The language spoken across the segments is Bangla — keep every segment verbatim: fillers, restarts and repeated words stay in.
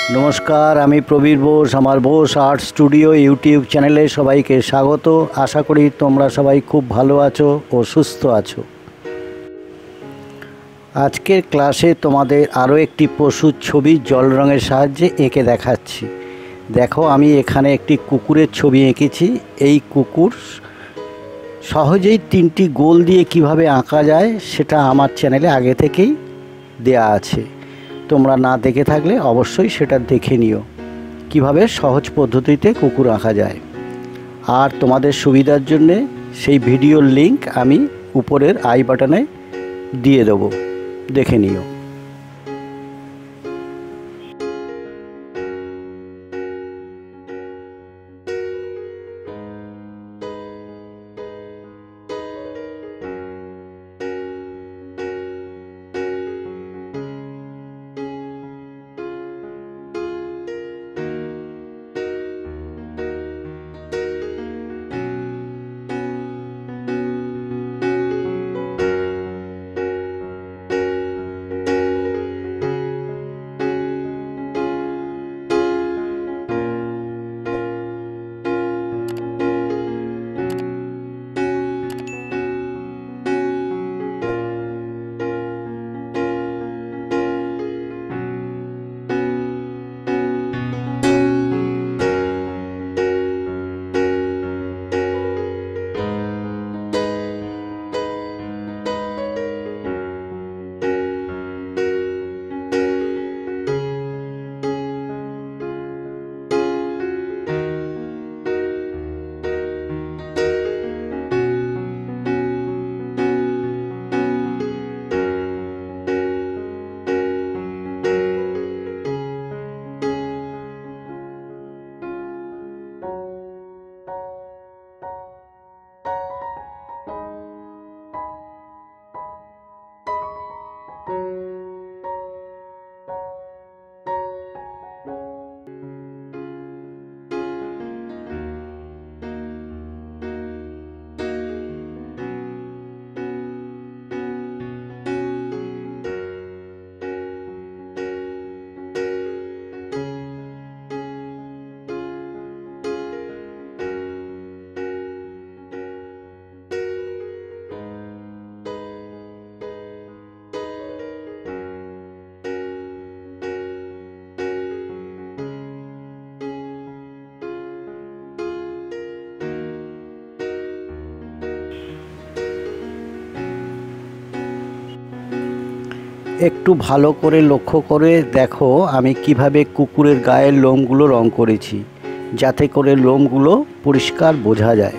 नमस्कार आमी प्रबीर बोस आमार बोस आर्ट स्टूडियो यूट्यूब चैनेले सबाइके स्वागत। आशा करी तोमरा सबाई खूब भालो आछो ओ सुस्थ आछो। आजकेर क्लासे तोमादेर आरो एकटी पशुर छवि जल रंगेर साहाज्ये एঁকে देखाচ্ছি। देखो आमी एखाने एकटी कुकुरेर छवि एঁকেছি। এই कुकुर सहजेই तीनटी गोल दिए किभाबे आঁকা যায় সেটা আমার চ্যানেলে आगे থেকেই দেয়া আছে। তোমরা না দেখে থাকলে অবশ্যই সেটা দেখে নিও কিভাবে সহজ পদ্ধতিতে কুকুর আঁকা যায়। আর তোমাদের সুবিধার জন্য সেই ভিডিওর লিংক আমি উপরের আই বাটনে দিয়ে দেব, দেখে নিও। একটু ভালো করে লক্ষ্য করে দেখো আমি কিভাবে কুকুরের গায়ের লোমগুলো রং করেছি, যাতে করে লোমগুলো পরিষ্কার বোঝা যায়।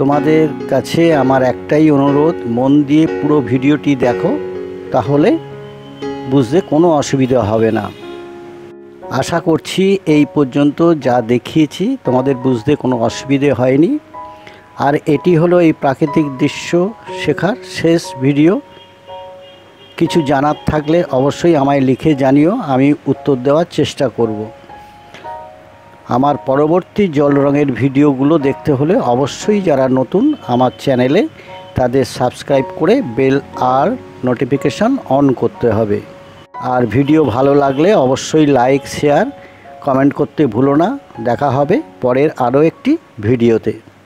তোমাদের কাছে আমার একটাই অনুরোধ, মন দিয়ে পুরো ভিডিওটি দেখো, তাহলে বুঝতে কোনো অসুবিধা হবে না। আশা করছি এই পর্যন্ত যা দেখিয়েছি তোমাদের বুঝতে কোনো অসুবিধে হয়নি। আর এটি হলো এই প্রাকৃতিক দৃশ্য শেখার শেষ ভিডিও। কিছু জানার থাকলে অবশ্যই আমায় লিখে জানিও, আমি উত্তর দেওয়ার চেষ্টা করব। আমার পরবর্তী জল রঙের ভিডিওগুলো দেখতে হলে অবশ্যই যারা নতুন আমার চ্যানেলে, তাদের সাবস্ক্রাইব করে বেল আর নোটিফিকেশান অন করতে হবে। আর ভিডিও ভালো লাগলে অবশ্যই লাইক, শেয়ার, কমেন্ট করতে ভুলো না। দেখা হবে পরের আরও একটি ভিডিওতে।